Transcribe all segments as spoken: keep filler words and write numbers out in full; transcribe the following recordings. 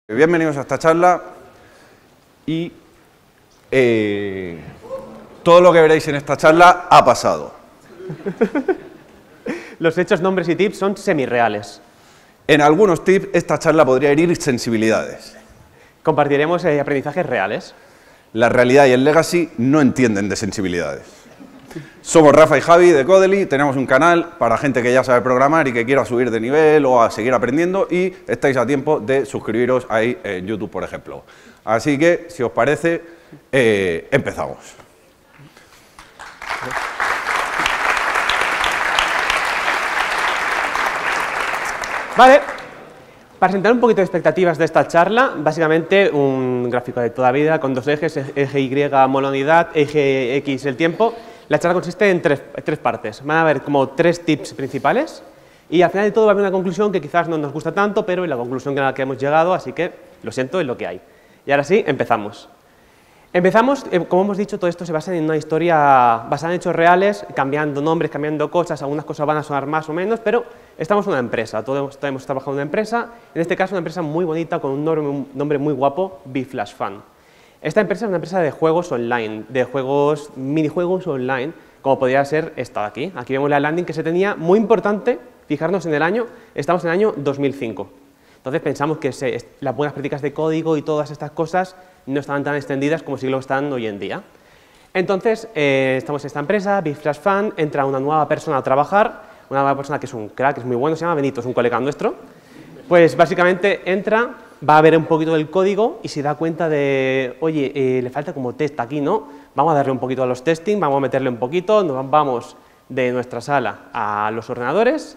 Bienvenidos a esta charla y eh, todo lo que veréis en esta charla ha pasado. Los hechos, nombres y tips son semirreales. En algunos tips esta charla podría herir sensibilidades. Compartiremos eh, aprendizajes reales. La realidad y el legacy no entienden de sensibilidades. Somos Rafa y Javi de Codely, tenemos un canal para gente que ya sabe programar y que quiera subir de nivel o a seguir aprendiendo y estáis a tiempo de suscribiros ahí en YouTube, por ejemplo. Así que, si os parece, eh, empezamos. Vale, para sentar un poquito de expectativas de esta charla, básicamente un gráfico de toda vida con dos ejes, eje Y, mola-unidad, eje X, el tiempo. La charla consiste en tres, tres partes. Van a haber como tres tips principales y al final de todo va a haber una conclusión que quizás no nos gusta tanto, pero es la conclusión a la que hemos llegado, así que lo siento, es lo que hay. Y ahora sí, empezamos. Empezamos, eh, como hemos dicho, todo esto se basa en una historia basada en hechos reales, cambiando nombres, cambiando cosas, algunas cosas van a sonar más o menos, pero estamos en una empresa, todos hemos, todos hemos trabajado en una empresa, en este caso una empresa muy bonita con un nombre, un nombre muy guapo, BeFlashFun. Esta empresa es una empresa de juegos online, de juegos, minijuegos online, como podría ser esta de aquí. Aquí vemos la landing que se tenía, muy importante, fijarnos en el año, estamos en el año dos mil cinco. Entonces pensamos que se, las buenas prácticas de código y todas estas cosas no estaban tan extendidas como sí lo están hoy en día. Entonces, eh, estamos en esta empresa, BeFlashFun, entra una nueva persona a trabajar, una nueva persona que es un crack, es muy bueno, se llama Benito, es un colega nuestro. Pues básicamente entra, va a ver un poquito del código y se da cuenta de, oye, eh, le falta como test aquí, ¿no? Vamos a darle un poquito a los testing, vamos a meterle un poquito, nos vamos de nuestra sala a los ordenadores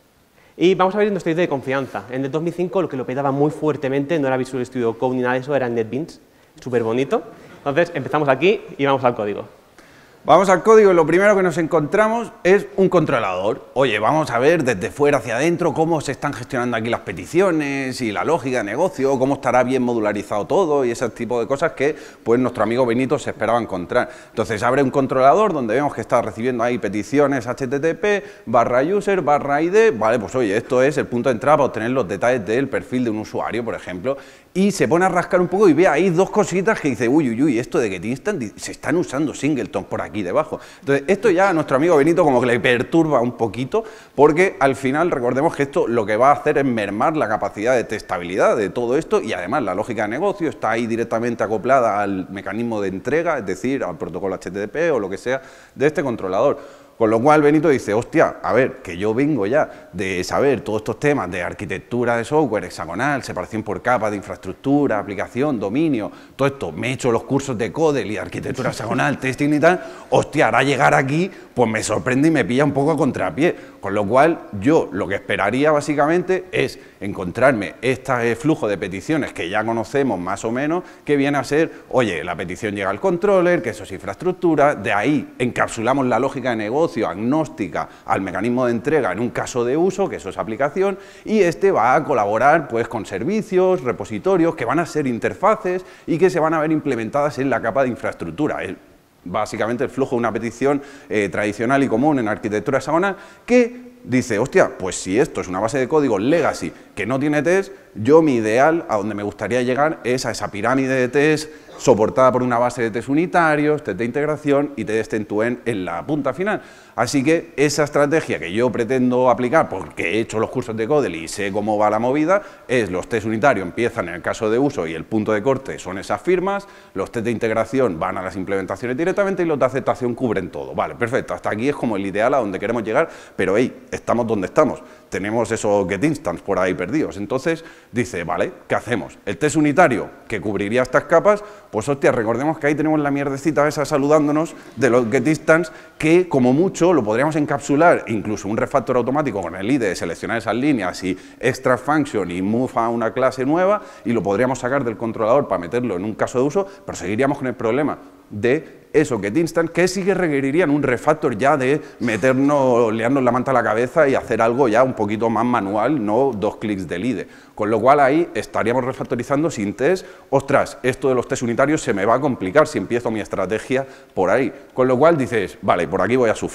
y vamos a ver nuestra idea de confianza. En el dos mil cinco lo que lo petaba muy fuertemente no era Visual Studio Code ni nada de eso, era NetBeans, súper bonito. Entonces empezamos aquí y vamos al código. Vamos al código y lo primero que nos encontramos es un controlador. Oye, vamos a ver desde fuera hacia adentro cómo se están gestionando aquí las peticiones y la lógica de negocio, cómo estará bien modularizado todo y ese tipo de cosas que pues nuestro amigo Benito se esperaba encontrar. Entonces abre un controlador donde vemos que está recibiendo ahí peticiones H T T P, barra user, barra I D, vale, pues oye, esto es el punto de entrada para obtener los detalles del perfil de un usuario, por ejemplo, y se pone a rascar un poco y ve ahí dos cositas que dice, uy, uy, uy, esto de GetInstant, se están usando singleton por aquí debajo. Entonces, esto ya a nuestro amigo Benito como que le perturba un poquito, porque al final recordemos que esto lo que va a hacer es mermar la capacidad de testabilidad de todo esto y además la lógica de negocio está ahí directamente acoplada al mecanismo de entrega, es decir, al protocolo H T T P o lo que sea de este controlador. Con lo cual Benito dice, hostia, a ver, que yo vengo ya de saber todos estos temas de arquitectura de software, hexagonal, separación por capas de infraestructura, aplicación, dominio, todo esto, me he hecho los cursos de Codely, arquitectura hexagonal, testing y tal, hostia, ahora llegar aquí, pues me sorprende y me pilla un poco a contrapié. Con lo cual yo lo que esperaría básicamente es encontrarme este flujo de peticiones que ya conocemos más o menos, que viene a ser, oye, la petición llega al controller, que eso es infraestructura, de ahí encapsulamos la lógica de negocio, agnóstica al mecanismo de entrega en un caso de uso, que eso es aplicación, y este va a colaborar pues con servicios, repositorios, que van a ser interfaces y que se van a ver implementadas en la capa de infraestructura. El, básicamente el flujo de una petición eh, tradicional y común en arquitectura hexagonal que dice, hostia, pues si esto es una base de código legacy que no tiene test, yo mi ideal, a donde me gustaría llegar, es a esa pirámide de test soportada por una base de test unitarios, test de integración y test end-to-end en la punta final. Así que esa estrategia que yo pretendo aplicar, porque he hecho los cursos de Codely y sé cómo va la movida, es los test unitarios empiezan en el caso de uso y el punto de corte son esas firmas, los test de integración van a las implementaciones directamente y los de aceptación cubren todo. Vale, perfecto, hasta aquí es como el ideal a donde queremos llegar, pero hey, estamos donde estamos. Tenemos esos GetInstants por ahí perdidos. Entonces dice, vale, ¿qué hacemos? El test unitario que cubriría estas capas, pues hostia, recordemos que ahí tenemos la mierdecita esa saludándonos de los GetInstants que como mucho lo podríamos encapsular, incluso un refactor automático con el I D de seleccionar esas líneas y extract function y move a una clase nueva y lo podríamos sacar del controlador para meterlo en un caso de uso, pero seguiríamos con el problema de eso, GetInstant, que sí que requerirían un refactor ya de meternos, liarnos la manta a la cabeza y hacer algo ya un poquito más manual, no dos clics del I D E. Con lo cual ahí estaríamos refactorizando sin test. Ostras, esto de los test unitarios se me va a complicar si empiezo mi estrategia por ahí. Con lo cual dices, vale, por aquí voy a sufrir.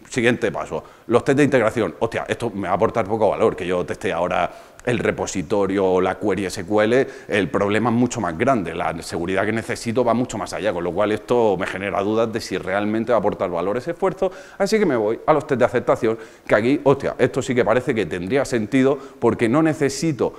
Siguiente paso, los test de integración. Hostia, esto me va a aportar poco valor, que yo teste ahora el repositorio o la query S Q L, el problema es mucho más grande, la seguridad que necesito va mucho más allá, con lo cual esto me genera dudas de si realmente va a aportar valor ese esfuerzo, así que me voy a los test de aceptación, que aquí, hostia, esto sí que parece que tendría sentido, porque no necesito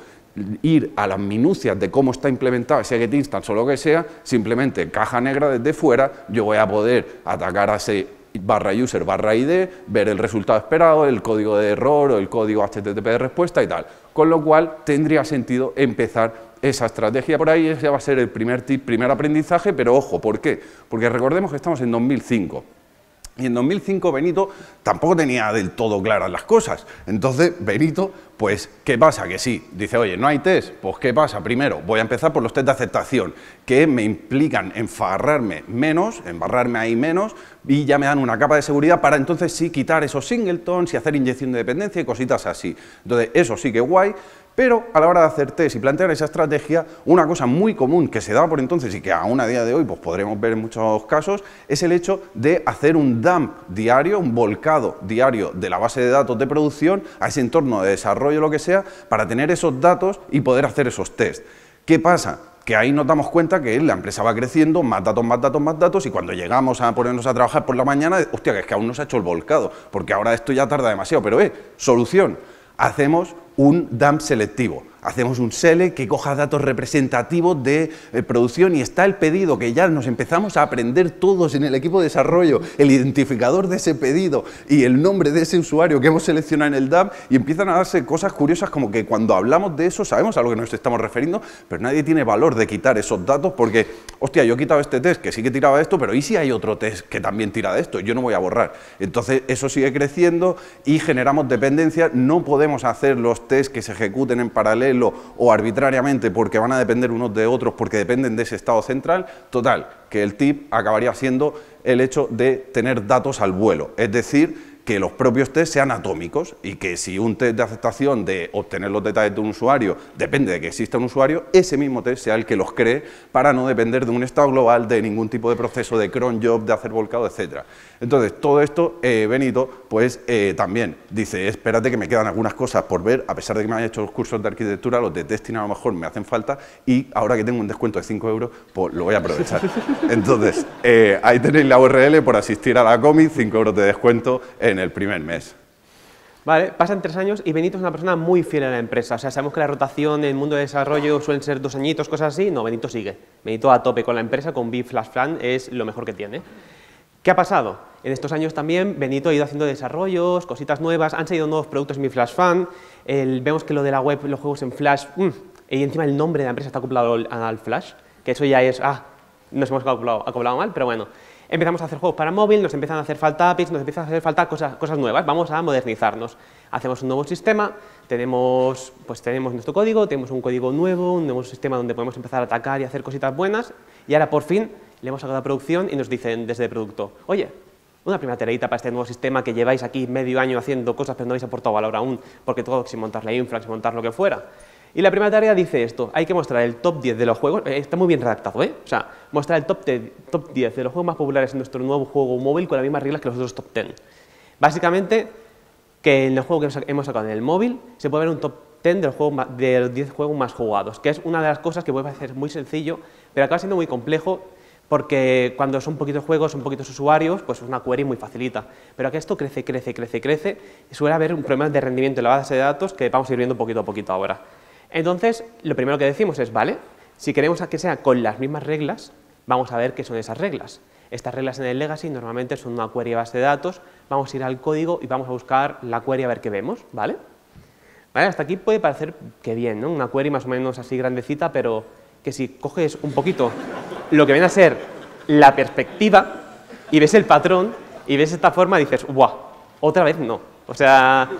ir a las minucias de cómo está implementado ese get instance o lo que sea, simplemente caja negra desde fuera, yo voy a poder atacar a ese barra user barra I D, ver el resultado esperado, el código de error o el código H T T P de respuesta y tal. Con lo cual tendría sentido empezar esa estrategia por ahí, ese va a ser el primer tip, primer aprendizaje, pero ojo, ¿por qué? Porque recordemos que estamos en dos mil cinco. Y en dos mil cinco Benito tampoco tenía del todo claras las cosas. Entonces, Benito, pues, ¿qué pasa? Que sí, dice, oye, ¿no hay test? Pues, ¿qué pasa? Primero, voy a empezar por los test de aceptación, que me implican enfarrarme menos, embarrarme ahí menos, y ya me dan una capa de seguridad para entonces sí quitar esos singletons y hacer inyección de dependencia y cositas así. Entonces, eso sí que guay. Pero a la hora de hacer test y plantear esa estrategia, una cosa muy común que se daba por entonces y que aún a día de hoy pues, podremos ver en muchos casos, es el hecho de hacer un dump diario, un volcado diario de la base de datos de producción a ese entorno de desarrollo, lo que sea, para tener esos datos y poder hacer esos test. ¿Qué pasa? Que ahí nos damos cuenta que la empresa va creciendo, más datos, más datos, más datos, y cuando llegamos a ponernos a trabajar por la mañana, hostia, que es que aún no se ha hecho el volcado, porque ahora esto ya tarda demasiado. Pero, eh, solución, hacemos un dump selectivo. Hacemos un select que coja datos representativos de eh, producción y está el pedido, que ya nos empezamos a aprender todos en el equipo de desarrollo, el identificador de ese pedido y el nombre de ese usuario que hemos seleccionado en el dump, y empiezan a darse cosas curiosas como que cuando hablamos de eso sabemos a lo que nos estamos refiriendo, pero nadie tiene valor de quitar esos datos porque, hostia, yo he quitado este test que sí que tiraba esto, pero ¿y si hay otro test que también tira de esto? Yo no voy a borrar. Entonces eso sigue creciendo y generamos dependencia, no podemos hacer los test que se ejecuten en paralelo o arbitrariamente porque van a depender unos de otros, porque dependen de ese estado central. Total, que el tip acabaría siendo el hecho de tener datos al vuelo, es decir, que los propios test sean atómicos y que si un test de aceptación de obtener los detalles de un usuario depende de que exista un usuario, ese mismo test sea el que los cree para no depender de un estado global, de ningún tipo de proceso de cron job, de hacer volcado, etcétera. Entonces, todo esto, eh, Benito, pues eh, también dice, espérate que me quedan algunas cosas por ver, a pesar de que me haya hecho los cursos de arquitectura, los de testing a lo mejor me hacen falta y ahora que tengo un descuento de cinco euros, pues lo voy a aprovechar. Entonces, eh, ahí tenéis la U R L por asistir a la Comic, cinco euros de descuento en el primer mes. Vale, pasan tres años y Benito es una persona muy fiel a la empresa. O sea, sabemos que la rotación en el mundo de desarrollo suelen ser dos añitos, cosas así. No, Benito sigue. Benito a tope con la empresa, con Big Flash Plan, es lo mejor que tiene. ¿Qué ha pasado? En estos años también Benito ha ido haciendo desarrollos, cositas nuevas, han salido nuevos productos en Big Flash Fan, el, vemos que lo de la web, los juegos en Flash, mmm, y encima el nombre de la empresa está acoplado al, al Flash, que eso ya es, ah, nos hemos acoplado, acoplado mal, pero bueno. Empezamos a hacer juegos para móvil, nos empiezan a hacer falta A P Is, nos empiezan a hacer falta cosas, cosas nuevas, vamos a modernizarnos. Hacemos un nuevo sistema, tenemos, pues tenemos nuestro código, tenemos un código nuevo, un nuevo sistema donde podemos empezar a atacar y hacer cositas buenas, y ahora por fin le hemos sacado a producción y nos dicen desde el producto, oye, una primera tareita para este nuevo sistema que lleváis aquí medio año haciendo cosas pero no habéis aportado valor aún, porque todo sin montar la infra, sin montar lo que fuera. Y la primera tarea dice esto, hay que mostrar el top diez de los juegos, eh, está muy bien redactado, ¿eh? O sea, mostrar el top, top diez de los juegos más populares en nuestro nuevo juego móvil con las mismas reglas que los otros top diez. Básicamente, que en el juego que hemos sacado en el móvil se puede ver un top diez de los, juegos, de los diez juegos más jugados, que es una de las cosas que puede parecer muy sencillo, pero acaba siendo muy complejo porque cuando son poquitos juegos, son poquitos usuarios, pues una query muy facilita. Pero que esto crece, crece, crece, crece, y suele haber un problema de rendimiento en la base de datos que vamos a ir viendo poquito a poquito ahora. Entonces, lo primero que decimos es, vale, si queremos que sea con las mismas reglas, vamos a ver qué son esas reglas. Estas reglas en el legacy normalmente son una query de base de datos, vamos a ir al código y vamos a buscar la query a ver qué vemos, ¿vale? ¿Vale? Hasta aquí puede parecer que bien, ¿no? Una query más o menos así grandecita, pero que si coges un poquito lo que viene a ser la perspectiva y ves el patrón y ves esta forma, dices, ¡guau! Otra vez no. O sea,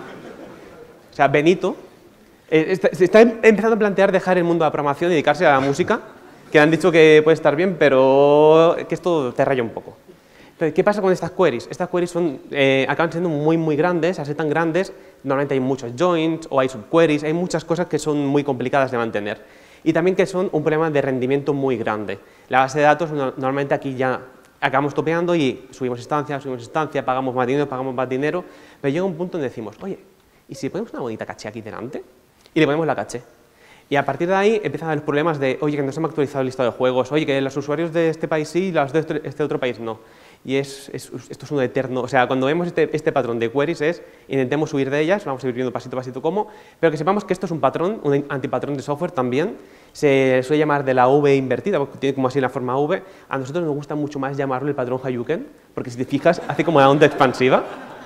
o sea Benito se está empezando a plantear dejar el mundo de la programación y dedicarse a la música, que han dicho que puede estar bien, pero que esto te raya un poco. Entonces, ¿qué pasa con estas queries? Estas queries son, eh, acaban siendo muy, muy grandes, al ser tan grandes, normalmente hay muchos joins o hay subqueries, hay muchas cosas que son muy complicadas de mantener. Y también que son un problema de rendimiento muy grande. La base de datos, normalmente aquí ya acabamos topeando y subimos instancia, subimos instancia, pagamos más dinero, pagamos más dinero, pero llega un punto donde decimos, oye, ¿y si ponemos una bonita caché aquí delante? Y le ponemos la caché. Y a partir de ahí empiezan a haber problemas de, oye, que no se me ha actualizado el listado de juegos, oye, que los usuarios de este país sí y los de este, este otro país no. Y es, es, esto es un eterno, o sea, cuando vemos este, este patrón de queries es, intentemos huir de ellas, vamos a ir viendo pasito a pasito cómo, pero que sepamos que esto es un patrón, un antipatrón de software también, se suele llamar de la V invertida, porque tiene como así la forma V, a nosotros nos gusta mucho más llamarlo el patrón Hayuken, porque si te fijas, hace como la onda expansiva.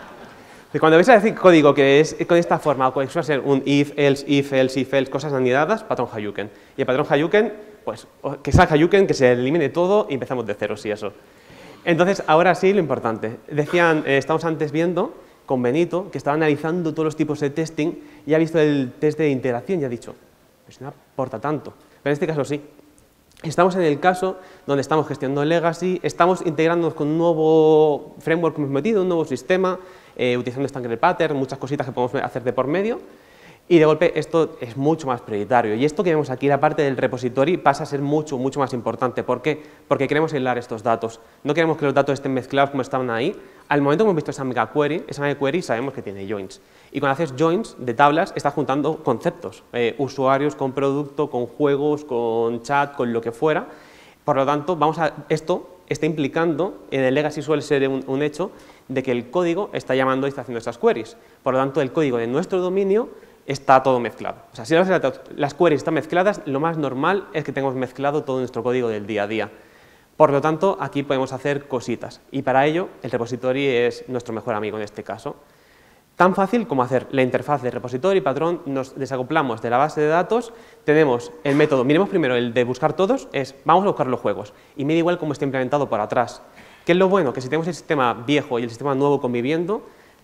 Cuando ves a decir código que es con esta forma, o que suele ser un if, else, if, else, if, else, cosas anidadas, patrón Hayuken. Y el patrón Hayuken, pues, que sea Hayuken, que se elimine todo y empezamos de cero, y eso. Entonces, ahora sí, lo importante. Decían, eh, estamos antes viendo con Benito, que estaba analizando todos los tipos de testing y ha visto el test de integración y ha dicho, pues no aporta tanto. Pero en este caso sí. Estamos en el caso donde estamos gestionando el legacy, estamos integrándonos con un nuevo framework que hemos metido, un nuevo sistema, eh, utilizando Stacker Pattern, muchas cositas que podemos hacer de por medio. Y de golpe esto es mucho más prioritario. Y esto que vemos aquí, la parte del repository, pasa a ser mucho, mucho más importante. ¿Por qué? Porque queremos aislar estos datos. No queremos que los datos estén mezclados como estaban ahí. Al momento que hemos visto esa mega query, esa mega query sabemos que tiene joins. Y cuando haces joins de tablas, estás juntando conceptos. Eh, usuarios con producto, con juegos, con chat, con lo que fuera. Por lo tanto, vamos a, esto está implicando, en el legacy suele ser un, un hecho, de que el código está llamando y está haciendo esas queries. Por lo tanto, el código de nuestro dominio está todo mezclado. O sea, si las queries están mezcladas, lo más normal es que tengamos mezclado todo nuestro código del día a día. Por lo tanto, aquí podemos hacer cositas. Y para ello, el repository es nuestro mejor amigo en este caso. Tan fácil como hacer la interfaz de repository, patrón, nos desacoplamos de la base de datos, tenemos el método, miremos primero el de buscar todos, es vamos a buscar los juegos. Y me da igual cómo está implementado por atrás. ¿Qué es lo bueno? Que si tenemos el sistema viejo y el sistema nuevo conviviendo,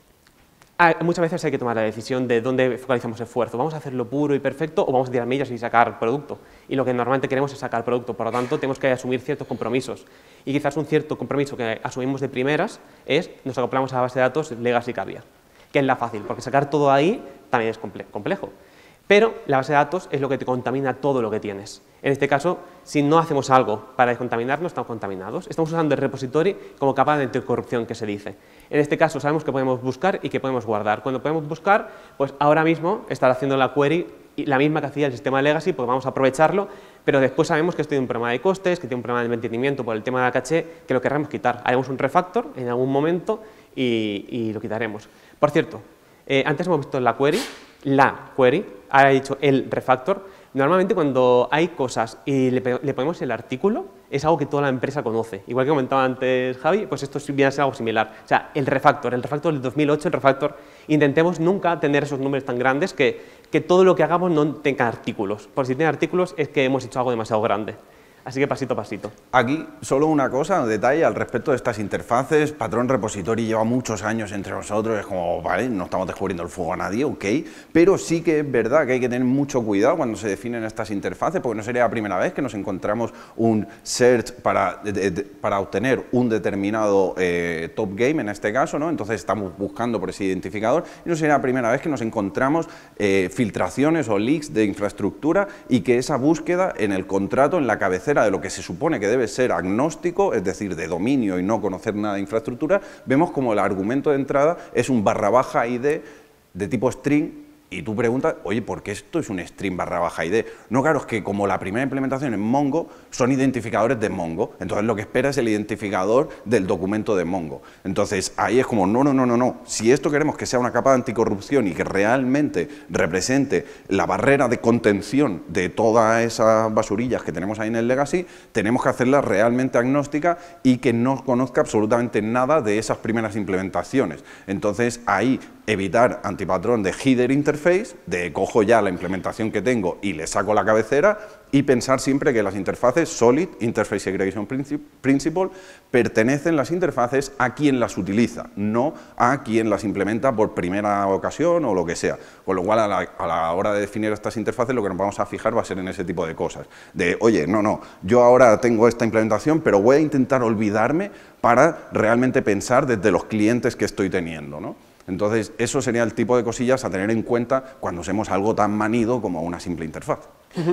muchas veces hay que tomar la decisión de dónde focalizamos esfuerzo. ¿Vamos a hacerlo puro y perfecto o vamos a tirar millas y sacar producto? Y lo que normalmente queremos es sacar producto, por lo tanto tenemos que asumir ciertos compromisos. Y quizás un cierto compromiso que asumimos de primeras es nos acoplamos a la base de datos legacy que había, que es la fácil, porque sacar todo ahí también es complejo. Pero la base de datos es lo que te contamina todo lo que tienes. En este caso, si no hacemos algo para descontaminarnos, estamos contaminados. Estamos usando el repository como capa de anticorrupción que se dice. En este caso sabemos que podemos buscar y que podemos guardar. Cuando podemos buscar, pues ahora mismo estar haciendo la query la misma que hacía el sistema legacy, pues vamos a aprovecharlo, pero después sabemos que esto tiene un problema de costes, que tiene un problema de mantenimiento por el tema de la caché, que lo querremos quitar. Haremos un refactor en algún momento y, y lo quitaremos. Por cierto, eh, antes hemos visto la query, la query, ahora he dicho el refactor. Normalmente cuando hay cosas y le, le ponemos el artículo, es algo que toda la empresa conoce. Igual que comentaba antes Javi, pues esto viene a ser algo similar. O sea, el refactor, el refactor del dos mil ocho, el refactor, intentemos nunca tener esos números tan grandes que, que todo lo que hagamos no tenga artículos. Por si tiene artículos es que hemos hecho algo demasiado grande. Así que pasito a pasito. Aquí solo una cosa, un detalle al respecto de estas interfaces. Patrón Repository lleva muchos años entre nosotros, es como, vale, no estamos descubriendo el fuego a nadie, ok, pero sí que es verdad que hay que tener mucho cuidado cuando se definen estas interfaces, porque no sería la primera vez que nos encontramos un search para, de, de, para obtener un determinado eh, top game, en este caso, ¿no? Entonces estamos buscando por ese identificador, y no sería la primera vez que nos encontramos eh, filtraciones o leaks de infraestructura y que esa búsqueda en el contrato, en la cabecera de lo que se supone que debe ser agnóstico, es decir, de dominio y no conocer nada de infraestructura, vemos como el argumento de entrada es un barra baja I D de tipo string. Y tú preguntas, oye, ¿por qué esto es un string barra baja I D? No, claro, es que como la primera implementación en Mongo son identificadores de Mongo, entonces lo que espera es el identificador del documento de Mongo. Entonces ahí es como, no, no, no, no, no. Si esto queremos que sea una capa de anticorrupción y que realmente represente la barrera de contención de todas esas basurillas que tenemos ahí en el legacy, tenemos que hacerla realmente agnóstica y que no conozca absolutamente nada de esas primeras implementaciones. Entonces ahí evitar antipatrón de header interface, de cojo ya la implementación que tengo y le saco la cabecera, y pensar siempre que las interfaces Solid, Interface Segregation Principle, pertenecen las interfaces a quien las utiliza, no a quien las implementa por primera ocasión o lo que sea. Con lo cual, a la, a la hora de definir estas interfaces, lo que nos vamos a fijar va a ser en ese tipo de cosas. De, oye, no, no, yo ahora tengo esta implementación, pero voy a intentar olvidarme para realmente pensar desde los clientes que estoy teniendo, ¿no? Entonces, eso sería el tipo de cosillas a tener en cuenta cuando usemos algo tan manido como una simple interfaz. Uh-huh.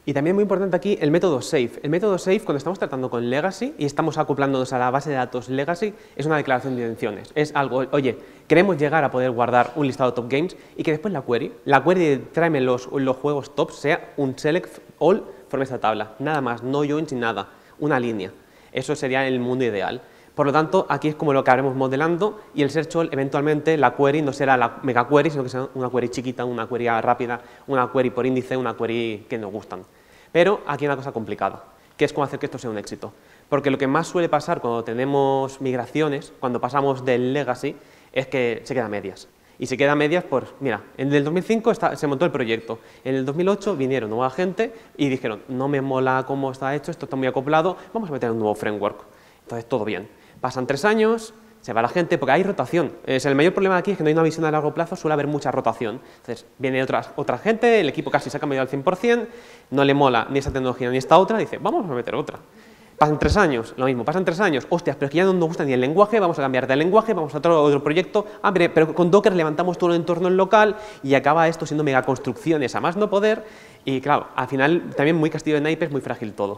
Y también muy importante aquí el método SAFE. El método SAFE, cuando estamos tratando con Legacy y estamos acoplándonos a la base de datos Legacy, es una declaración de intenciones. Es algo, oye, queremos llegar a poder guardar un listado de top games y que después la query, la query de tráeme los, los juegos top, sea un select all from esta tabla. Nada más, no join sin nada, una línea. Eso sería el mundo ideal. Por lo tanto, aquí es como lo que haremos modelando y el search all, eventualmente, la query no será la mega query, sino que será una query chiquita, una query rápida, una query por índice, una query que nos gustan. Pero aquí hay una cosa complicada, que es cómo hacer que esto sea un éxito. Porque lo que más suele pasar cuando tenemos migraciones, cuando pasamos del legacy, es que se queda a medias. Y se queda a medias, pues mira, en el dos mil cinco está, se montó el proyecto, en el dos mil ocho vinieron nueva gente y dijeron, no me mola cómo está hecho, esto está muy acoplado, vamos a meter un nuevo framework. Entonces, todo bien. Pasan tres años, se va la gente, porque hay rotación. Es, el mayor problema aquí es que no hay una visión a largo plazo, suele haber mucha rotación. Entonces, viene otra, otra gente, el equipo casi se ha cambiado al cien por cien, no le mola ni esa tecnología ni esta otra, dice, vamos a meter otra. Pasan tres años, lo mismo, pasan tres años, hostias, pero es que ya no nos gusta ni el lenguaje, vamos a cambiar de lenguaje, vamos a otro, otro proyecto, ah, pero, pero con Docker levantamos todo el entorno en local y acaba esto siendo megaconstrucciones a más no poder, y claro, al final también muy castillo de naipes, muy frágil todo.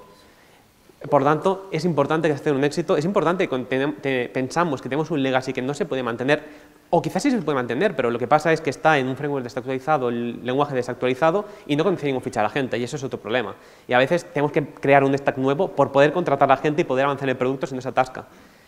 Por lo tanto, es importante que esté un éxito, es importante que pensamos que tenemos un legacy que no se puede mantener, o quizás sí se puede mantener, pero lo que pasa es que está en un framework desactualizado, el lenguaje desactualizado, y no conseguimos fichar a la gente, y eso es otro problema. Y a veces tenemos que crear un stack nuevo por poder contratar a la gente y poder avanzar en el producto si no se atasca.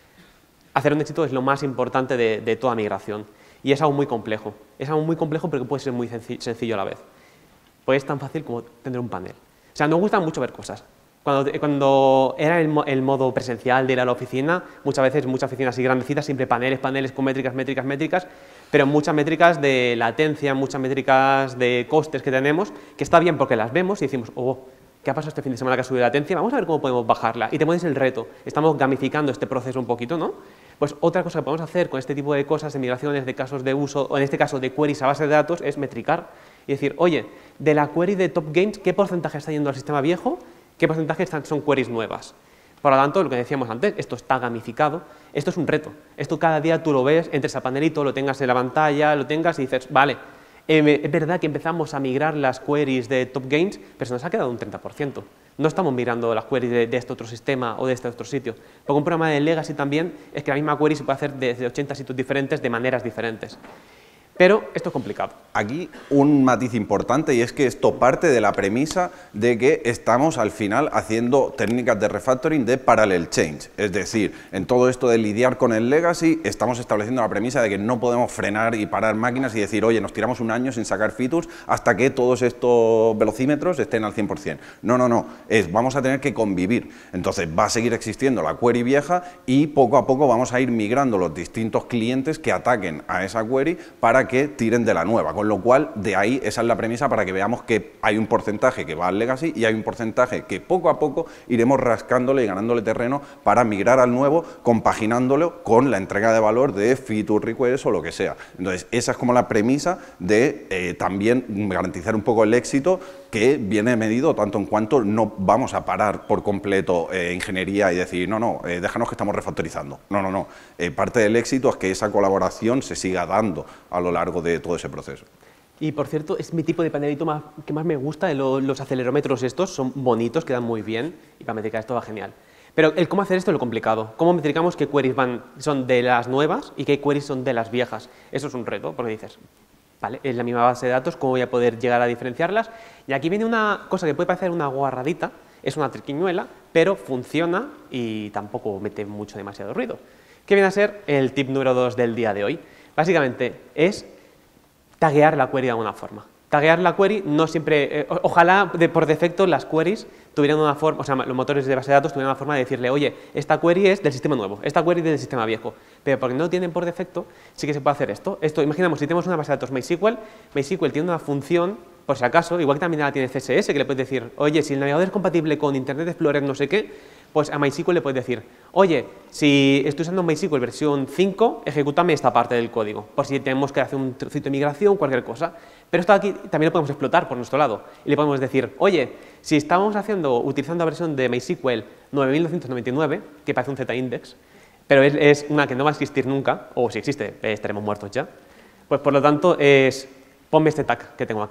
Hacer un éxito es lo más importante de, de toda migración, y es algo muy complejo. Es algo muy complejo, pero que puede ser muy sencillo a la vez. Pues es tan fácil como tener un panel. O sea, nos gusta mucho ver cosas. Cuando, cuando era el, el modo presencial de ir a la oficina, muchas veces, muchas oficinas así grandecitas, siempre paneles, paneles con métricas, métricas, métricas, pero muchas métricas de latencia, muchas métricas de costes que tenemos, que está bien porque las vemos y decimos, oh, ¿qué ha pasado este fin de semana que ha subido la latencia? Vamos a ver cómo podemos bajarla. Y te pones el reto. Estamos gamificando este proceso un poquito, ¿no? Pues otra cosa que podemos hacer con este tipo de cosas, de migraciones, de casos de uso, o en este caso de queries a base de datos, es metricar y decir, oye, de la query de Top Games, ¿qué porcentaje está yendo al sistema viejo? ¿Qué porcentaje son queries nuevas? Por lo tanto, lo que decíamos antes, esto está gamificado, esto es un reto. Esto cada día tú lo ves, entres a panelito, lo tengas en la pantalla, lo tengas y dices, vale, eh, es verdad que empezamos a migrar las queries de Top Games, pero se nos ha quedado un treinta por ciento. No estamos migrando las queries de, de este otro sistema o de este otro sitio. Porque un programa de Legacy también es que la misma query se puede hacer desde ochenta sitios diferentes, de maneras diferentes. Pero esto es complicado. Aquí un matiz importante, y es que esto parte de la premisa de que estamos al final haciendo técnicas de refactoring de parallel change. Es decir, en todo esto de lidiar con el legacy, estamos estableciendo la premisa de que no podemos frenar y parar máquinas y decir, oye, nos tiramos un año sin sacar features hasta que todos estos velocímetros estén al cien por cien. No, no, no, es vamos a tener que convivir. Entonces va a seguir existiendo la query vieja y poco a poco vamos a ir migrando los distintos clientes que ataquen a esa query para que tiren de la nueva, con lo cual de ahí esa es la premisa para que veamos que hay un porcentaje que va al legacy y hay un porcentaje que poco a poco iremos rascándole y ganándole terreno para migrar al nuevo, compaginándolo con la entrega de valor de feature requests o lo que sea. Entonces esa es como la premisa de eh, también garantizar un poco el éxito, que viene medido tanto en cuanto no vamos a parar por completo eh, ingeniería y decir, no, no, eh, déjanos que estamos refactorizando. No, no, no. Eh, parte del éxito es que esa colaboración se siga dando a lo largo de todo ese proceso. Y por cierto, es mi tipo de panelito más, que más me gusta, lo, los acelerómetros estos son bonitos, quedan muy bien y para metricar esto va genial. Pero el cómo hacer esto es lo complicado. ¿Cómo metricamos qué queries van, son de las nuevas y qué queries son de las viejas? Eso es un reto, porque dices, vale, es la misma base de datos, ¿cómo voy a poder llegar a diferenciarlas? Y aquí viene una cosa que puede parecer una guarradita, es una triquiñuela, pero funciona y tampoco mete mucho demasiado ruido. ¿Qué viene a ser el tip número dos del día de hoy? Básicamente es taguear la query de alguna forma. Taguear la query no siempre, eh, ojalá de, por defecto las queries tuvieran una forma, o sea, los motores de base de datos tuvieran una forma de decirle, oye, esta query es del sistema nuevo, esta query es del sistema viejo, pero porque no tienen por defecto, sí que se puede hacer esto. Esto, imaginamos, si tenemos una base de datos MySQL, MySQL tiene una función, por si acaso, igual que también la tiene C S S, que le puedes decir, oye, si el navegador es compatible con Internet Explorer no sé qué, pues a MySQL le puedes decir, oye, si estoy usando MySQL versión cinco, ejecútame esta parte del código, por si tenemos que hacer un trocito de migración, cualquier cosa. Pero esto aquí también lo podemos explotar por nuestro lado y le podemos decir, oye, si estamos haciendo, utilizando la versión de MySQL nueve mil novecientos noventa y nueve, que parece un Z-index, pero es, es una que no va a existir nunca, o si existe, eh, estaremos muertos ya, pues por lo tanto es, ponme este tag que tengo aquí.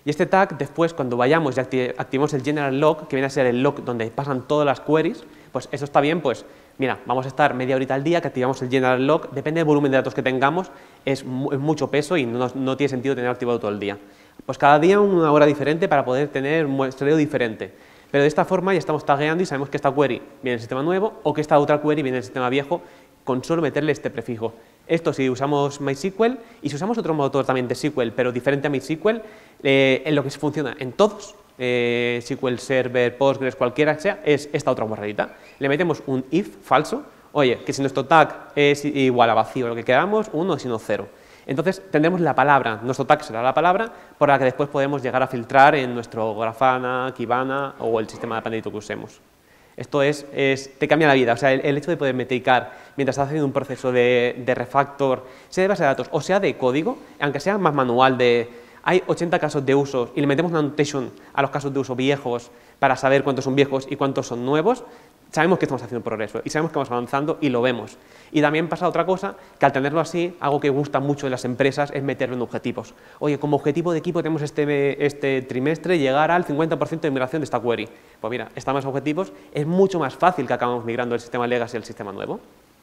Y este tag, después, cuando vayamos y acti activemos el general log, que viene a ser el log donde pasan todas las queries, pues eso está bien, pues mira, vamos a estar media horita al día que activamos el general log, depende del volumen de datos que tengamos, es, mu es mucho peso y no, no tiene sentido tenerlo activado todo el día. Pues cada día una hora diferente para poder tener un muestreo diferente. Pero de esta forma ya estamos tagueando y sabemos que esta query viene del sistema nuevo o que esta otra query viene del sistema viejo con solo meterle este prefijo. Esto si usamos MySQL y si usamos otro motor también de S Q L, pero diferente a MySQL, eh, en lo que funciona en todos, eh, S Q L Server, Postgres, cualquiera que sea, es esta otra guarradita. Le metemos un if falso, oye, que si nuestro tag es igual a vacío, lo que queramos, uno, si no cero. Entonces tendremos la palabra, nuestro tag será la palabra, por la que después podemos llegar a filtrar en nuestro Grafana, Kibana o el sistema de Pandeito que usemos. Esto es, es, te cambia la vida, o sea, el, el hecho de poder metricar mientras estás haciendo un proceso de, de refactor, sea de base de datos o sea de código, aunque sea más manual de, hay ochenta casos de uso y le metemos una annotation a los casos de uso viejos para saber cuántos son viejos y cuántos son nuevos, sabemos que estamos haciendo progreso y sabemos que vamos avanzando y lo vemos. Y también pasa otra cosa, que al tenerlo así, algo que gusta mucho en las empresas es meterlo en objetivos. Oye, como objetivo de equipo tenemos este, este trimestre llegar al cincuenta por ciento de migración de esta query. Pues mira, están más objetivos, es mucho más fácil que acabamos migrando el sistema legacy al sistema nuevo.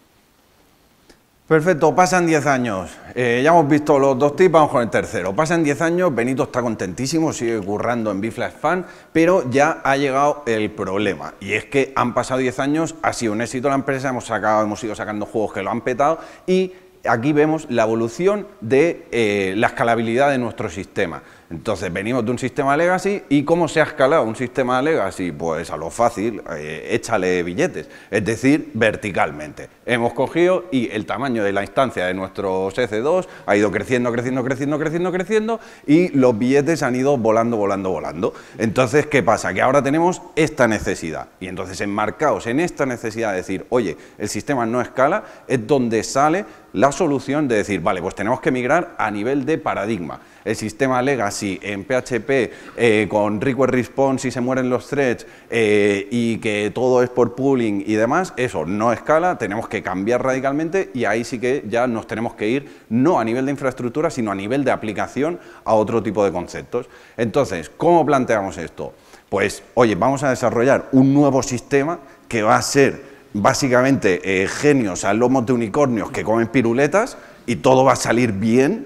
Perfecto, pasan diez años, eh, ya hemos visto los dos tips, vamos con el tercero. Pasan diez años, Benito está contentísimo, sigue currando en Biflash Fan, pero ya ha llegado el problema, y es que han pasado diez años, ha sido un éxito la empresa, hemos, sacado, hemos ido sacando juegos que lo han petado, y aquí vemos la evolución de eh, la escalabilidad de nuestro sistema. Entonces venimos de un sistema legacy y ¿cómo se ha escalado un sistema legacy? Pues a lo fácil, eh, échale billetes, es decir, verticalmente. Hemos cogido y el tamaño de la instancia de nuestro C C dos ha ido creciendo, creciendo, creciendo, creciendo, creciendo y los billetes han ido volando, volando, volando. Entonces, ¿qué pasa? Que ahora tenemos esta necesidad y entonces enmarcados en esta necesidad de decir, oye, el sistema no escala, es donde sale la solución de decir, vale, pues tenemos que migrar a nivel de paradigma. El sistema legacy en P H P eh, con request response y se mueren los threads eh, y que todo es por pooling y demás, eso no escala, tenemos que cambiar radicalmente y ahí sí que ya nos tenemos que ir no a nivel de infraestructura, sino a nivel de aplicación a otro tipo de conceptos. Entonces, ¿cómo planteamos esto? Pues, oye, vamos a desarrollar un nuevo sistema que va a ser básicamente eh, genios a lomos de unicornios que comen piruletas y todo va a salir bien.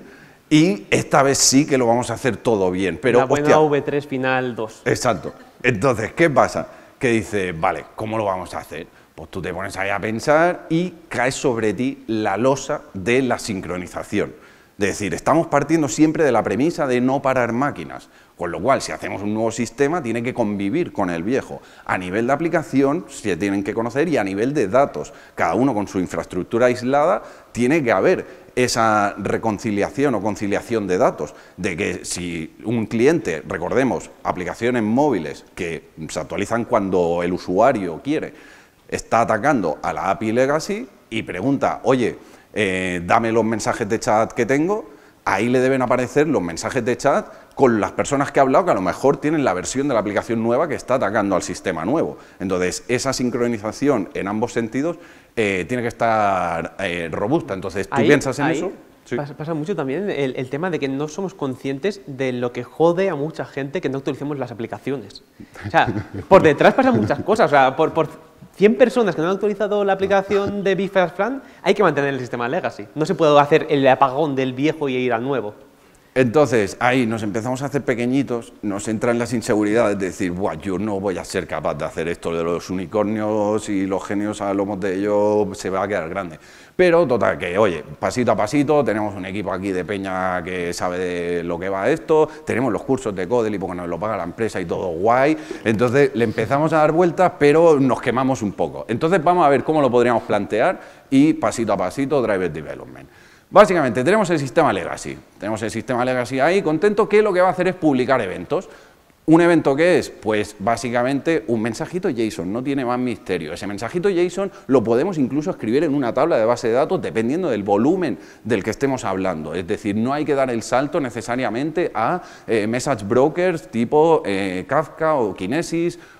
Y esta vez sí que lo vamos a hacer todo bien. Pero, una buena hostia, V tres final dos. Exacto. Entonces, ¿qué pasa? Que dices, vale, ¿cómo lo vamos a hacer? Pues tú te pones ahí a pensar y cae sobre ti la losa de la sincronización. Es decir, estamos partiendo siempre de la premisa de no parar máquinas. Con lo cual, si hacemos un nuevo sistema, tiene que convivir con el viejo. A nivel de aplicación, se tienen que conocer y a nivel de datos. Cada uno con su infraestructura aislada, tiene que haber esa reconciliación o conciliación de datos, de que si un cliente, recordemos, aplicaciones móviles que se actualizan cuando el usuario quiere, está atacando a la A P I Legacy y pregunta, oye, eh, dame los mensajes de chat que tengo, ahí le deben aparecer los mensajes de chat con las personas que ha hablado, que a lo mejor tienen la versión de la aplicación nueva que está atacando al sistema nuevo. Entonces, esa sincronización en ambos sentidos eh, tiene que estar eh, robusta. Entonces, ¿tú ahí, piensas en ahí eso? Sí. Pasa, pasa mucho también el, el tema de que no somos conscientes de lo que jode a mucha gente que no actualicemos las aplicaciones. O sea, por detrás pasan muchas cosas. O sea, por, por cien personas que no han actualizado la aplicación de Biflash Fan, hay que mantener el sistema legacy. No se puede hacer el apagón del viejo y ir al nuevo. Entonces, ahí nos empezamos a hacer pequeñitos, nos entran las inseguridades de decir, buah, yo no voy a ser capaz de hacer esto de los unicornios y los genios a lomos de ellos, se va a quedar grande. Pero, total, que, oye, pasito a pasito, tenemos un equipo aquí de peña que sabe de lo que va esto, tenemos los cursos de Codely porque nos lo paga la empresa y todo guay, entonces le empezamos a dar vueltas, pero nos quemamos un poco. Entonces, vamos a ver cómo lo podríamos plantear y pasito a pasito, Driver Development. Básicamente, tenemos el sistema legacy, tenemos el sistema legacy ahí, contento, que lo que va a hacer es publicar eventos. ¿Un evento qué es? Pues básicamente un mensajito JSON, no tiene más misterio. Ese mensajito JSON lo podemos incluso escribir en una tabla de base de datos dependiendo del volumen del que estemos hablando. Es decir, no hay que dar el salto necesariamente a eh, message brokers tipo eh, Kafka o Kinesis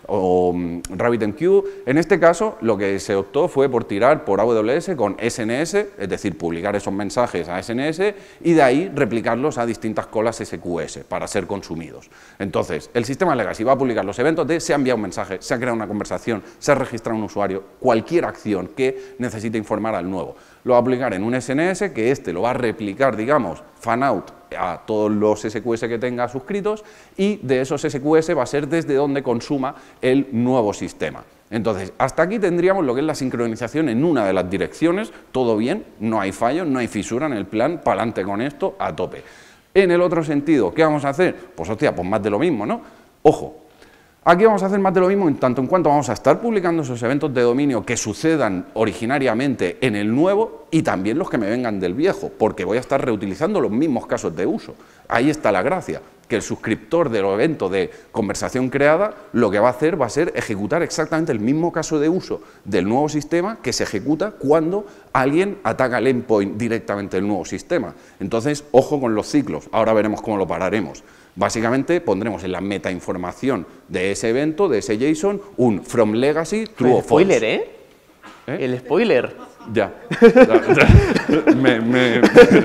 o um, RabbitMQ. En este caso, lo que se optó fue por tirar por A W S con S N S, es decir, publicar esos mensajes a S N S y de ahí replicarlos a distintas colas S Q S para ser consumidos. Entonces, el sistema legacy va a publicar los eventos de se ha enviado un mensaje, se ha creado una conversación, se ha registrado un usuario, cualquier acción que necesite informar al nuevo. Lo va a aplicar en un S N S, que este lo va a replicar, digamos, fan out a todos los S Q S que tenga suscritos, y de esos S Q S va a ser desde donde consuma el nuevo sistema. Entonces, hasta aquí tendríamos lo que es la sincronización en una de las direcciones, todo bien, no hay fallo, no hay fisura en el plan, para adelante con esto, a tope. En el otro sentido, ¿qué vamos a hacer? Pues hostia, pues más de lo mismo, ¿no? Ojo. Aquí vamos a hacer más de lo mismo en tanto en cuanto vamos a estar publicando esos eventos de dominio que sucedan originariamente en el nuevo y también los que me vengan del viejo, porque voy a estar reutilizando los mismos casos de uso. Ahí está la gracia, que el suscriptor del evento de conversación creada lo que va a hacer va a ser ejecutar exactamente el mismo caso de uso del nuevo sistema que se ejecuta cuando alguien ataca el endpoint directamente del nuevo sistema. Entonces, ojo con los ciclos, ahora veremos cómo lo pararemos. Básicamente pondremos en la metainformación de ese evento, de ese JSON, un from legacy, true o false. Spoiler, ¿eh? ¿eh? El spoiler. Ya. ya. me, me...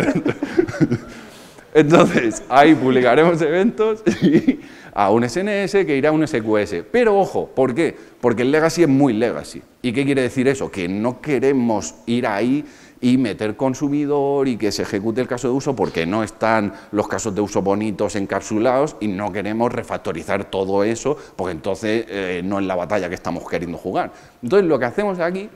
Entonces, ahí publicaremos eventos y a un S N S que irá a un S Q S. Pero ojo, ¿por qué? Porque el legacy es muy legacy. ¿Y qué quiere decir eso? Que no queremos ir ahí y meter consumidor y que se ejecute el caso de uso porque no están los casos de uso bonitos encapsulados y no queremos refactorizar todo eso porque entonces eh, no es la batalla que estamos queriendo jugar. Entonces lo que hacemos aquí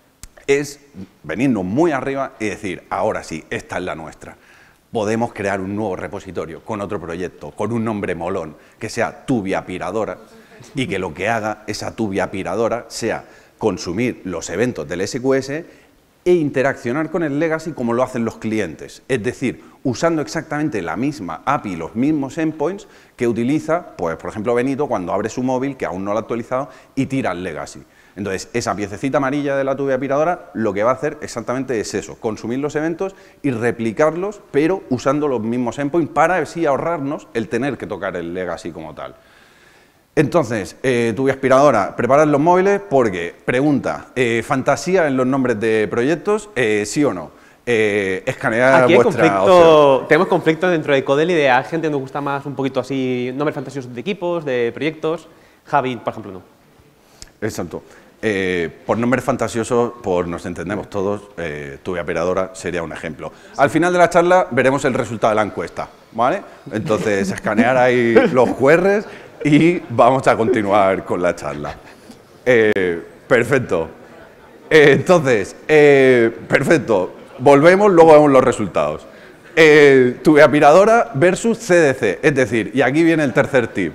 es venirnos muy arriba y decir, ahora sí, esta es la nuestra. Podemos crear un nuevo repositorio con otro proyecto, con un nombre molón, que sea tubiapiradora y que lo que haga esa tubiapiradora sea consumir los eventos del S Q S e interaccionar con el legacy como lo hacen los clientes, es decir, usando exactamente la misma A P I, los mismos endpoints que utiliza, pues, por ejemplo, Benito cuando abre su móvil, que aún no lo ha actualizado, y tira el legacy. Entonces, esa piececita amarilla de la tubiapiradora lo que va a hacer exactamente es eso, consumir los eventos y replicarlos, pero usando los mismos endpoints para así ahorrarnos el tener que tocar el legacy como tal. Entonces, eh, tubiaspiradora, preparad los móviles porque, pregunta, eh, ¿fantasía en los nombres de proyectos? Eh, ¿Sí o no? Eh, escanear Aquí hay vuestra conflicto, opción. tenemos conflicto dentro de Codel y de a gente nos gusta más un poquito así, nombres fantasiosos de equipos, de proyectos. Javi, por ejemplo, no. Exacto. Eh, por nombres fantasiosos, por nos entendemos todos, eh, tubiapiradora sería un ejemplo. Al final de la charla veremos el resultado de la encuesta, ¿vale? Entonces, escanear ahí los Q Rs y vamos a continuar con la charla. Eh, perfecto. Eh, entonces, eh, perfecto. Volvemos, luego vemos los resultados. Eh, tubiapiradora versus C D C, es decir, y aquí viene el tercer tip.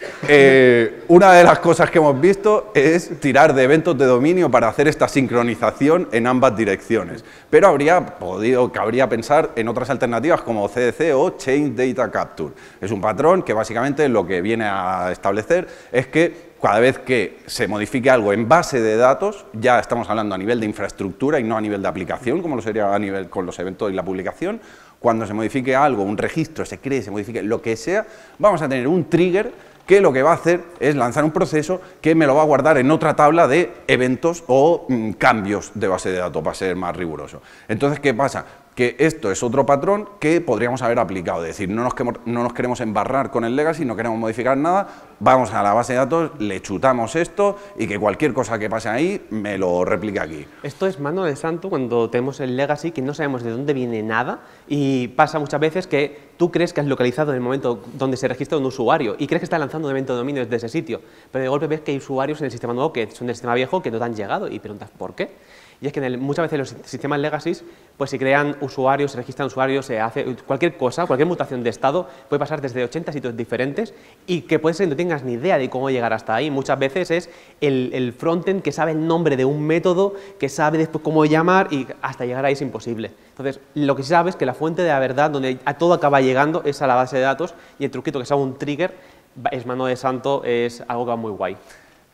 Eh, una de las cosas que hemos visto es tirar de eventos de dominio para hacer esta sincronización en ambas direcciones, pero habría podido, cabría pensar en otras alternativas como C D C o Chain Data Capture. Es un patrón que básicamente lo que viene a establecer es que cada vez que se modifique algo en base de datos, ya estamos hablando a nivel de infraestructura y no a nivel de aplicación, como lo sería a nivel con los eventos y la publicación. Cuando se modifique algo, un registro, se cree, se modifique, lo que sea, vamos a tener un trigger que lo que va a hacer es lanzar un proceso que me lo va a guardar en otra tabla de eventos o mmm, cambios de base de datos, para ser más riguroso. Entonces, ¿qué pasa? Que esto es otro patrón que podríamos haber aplicado, es decir, no nos, queremos, no nos queremos embarrar con el legacy, no queremos modificar nada, vamos a la base de datos, le chutamos esto y que cualquier cosa que pase ahí me lo replique aquí. Esto es mano de santo cuando tenemos el legacy que no sabemos de dónde viene nada y pasa muchas veces que tú crees que has localizado en el momento donde se registra un usuario y crees que está lanzando un evento de dominio desde ese sitio, pero de golpe ves que hay usuarios en el sistema nuevo que son del sistema viejo que no te han llegado y preguntas ¿por qué? Y es que en el, muchas veces los sistemas legacy pues se crean usuarios, se registran usuarios, se hace cualquier cosa, cualquier mutación de estado puede pasar desde ochenta sitios diferentes y que puede ser que no tengas ni idea de cómo llegar hasta ahí. Muchas veces es el, el frontend que sabe el nombre de un método, que sabe después cómo llamar y hasta llegar ahí es imposible. Entonces, lo que sí sabes es que la fuente de la verdad, donde a todo acaba llegando, es a la base de datos y el truquito que sea un trigger es mano de santo, es algo que va muy guay.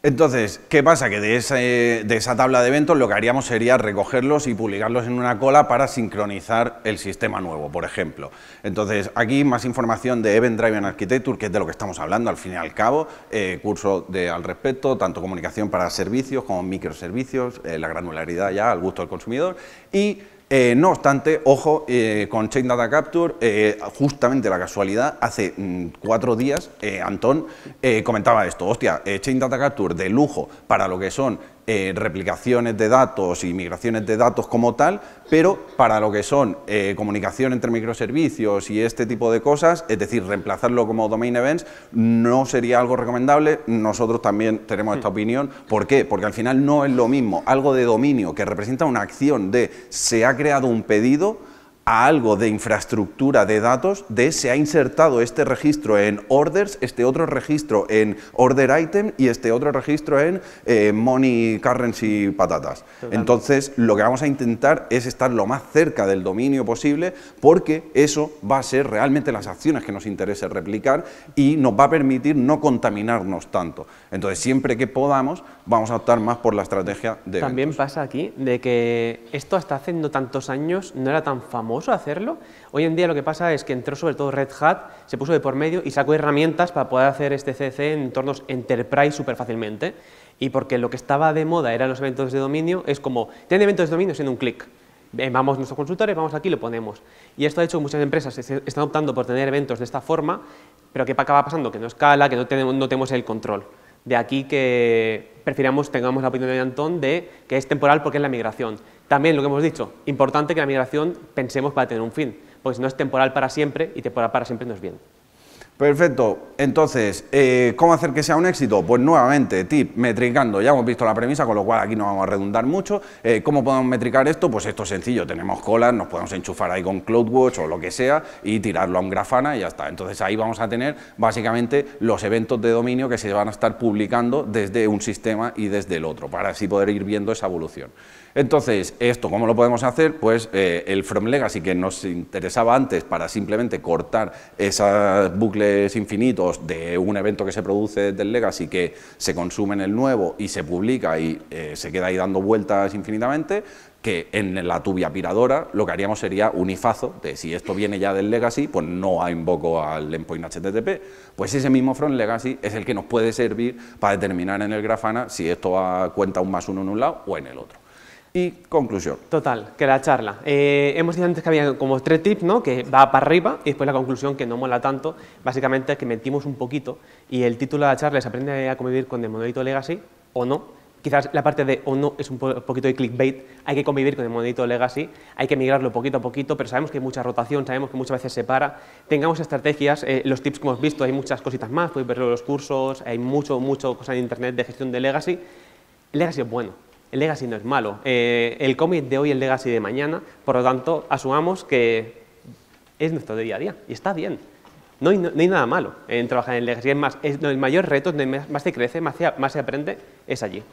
Entonces, ¿qué pasa? Que de, ese, de esa tabla de eventos lo que haríamos sería recogerlos y publicarlos en una cola para sincronizar el sistema nuevo, por ejemplo. Entonces, aquí más información de Event Driven Architecture, que es de lo que estamos hablando al fin y al cabo, eh, curso de, al respecto, tanto comunicación para servicios como microservicios, eh, la granularidad ya al gusto del consumidor y... Eh, no obstante, ojo, eh, con Chain Data Capture, eh, justamente la casualidad, hace mm, cuatro días, eh, Antón eh, comentaba esto, hostia, eh, Chain Data Capture de lujo para lo que son eh, replicaciones de datos y migraciones de datos como tal, pero para lo que son eh, comunicación entre microservicios y este tipo de cosas, es decir, reemplazarlo como Domain Events, no sería algo recomendable. Nosotros también tenemos esta opinión. ¿Por qué? Porque al final no es lo mismo algo de dominio que representa una acción de se ha creado un pedido a algo de infraestructura de datos, de se ha insertado este registro en orders, este otro registro en order item y este otro registro en eh, money, currency, patatas. Total. Entonces, lo que vamos a intentar es estar lo más cerca del dominio posible, porque eso va a ser realmente las acciones que nos interese replicar y nos va a permitir no contaminarnos tanto. Entonces, siempre que podamos, vamos a optar más por la estrategia de También eventos. pasa aquí de que esto hasta hace no tantos años no era tan famoso hacerlo. Hoy en día lo que pasa es que entró sobre todo Red Hat, se puso de por medio y sacó herramientas para poder hacer este C C en entornos enterprise súper fácilmente. Y porque lo que estaba de moda eran los eventos de dominio, es como, tienen eventos de dominio en un clic. Vamos nuestros consultores, vamos aquí y lo ponemos. Y esto ha hecho que muchas empresas están optando por tener eventos de esta forma, pero ¿qué acaba pasando? Que no escala, que no tenemos, no tenemos el control. De aquí que prefiramos, tengamos la opinión de Antón de que es temporal porque es la migración. También lo que hemos dicho, importante que la migración pensemos para tener un fin, porque si no es temporal para siempre y temporal para siempre no es bien. Perfecto. Entonces, eh, ¿cómo hacer que sea un éxito? Pues nuevamente, tip, metricando. Ya hemos visto la premisa, con lo cual aquí no vamos a redundar mucho. Eh, ¿Cómo podemos metricar esto? Pues esto es sencillo. Tenemos colas, nos podemos enchufar ahí con CloudWatch o lo que sea y tirarlo a un Grafana y ya está. Entonces ahí vamos a tener básicamente los eventos de dominio que se van a estar publicando desde un sistema y desde el otro, para así poder ir viendo esa evolución. Entonces, ¿esto cómo lo podemos hacer? Pues eh, el From Legacy que nos interesaba antes para simplemente cortar esos bucles infinitos de un evento que se produce desde el Legacy que se consume en el nuevo y se publica y eh, se queda ahí dando vueltas infinitamente, que en la tubia aspiradora lo que haríamos sería un ifazo de si esto viene ya del Legacy, pues no invoco al endpoint H T T P, pues ese mismo From Legacy es el que nos puede servir para determinar en el Grafana si esto va, cuenta un más uno en un lado o en el otro. Y conclusión. Total, que la charla. Eh, hemos dicho antes que había como tres tips, ¿no? Que va para arriba y después la conclusión que no mola tanto, básicamente es que mentimos un poquito y el título de la charla es aprende a convivir con el monolito Legacy o no. Quizás la parte de o no es un poquito de clickbait, hay que convivir con el monolito Legacy, hay que migrarlo poquito a poquito, pero sabemos que hay mucha rotación, sabemos que muchas veces se para. Tengamos estrategias, eh, los tips que hemos visto, hay muchas cositas más, podéis ver los cursos, hay mucho, mucho cosa en internet de gestión de Legacy. El Legacy es bueno. El Legacy no es malo. Eh, el commit de hoy es el Legacy de mañana, por lo tanto, asumamos que es nuestro día a día y está bien. No hay, no, no hay nada malo en trabajar en el Legacy. Es más, es, no, el mayor reto, donde más se crece, más se, más se aprende, es allí.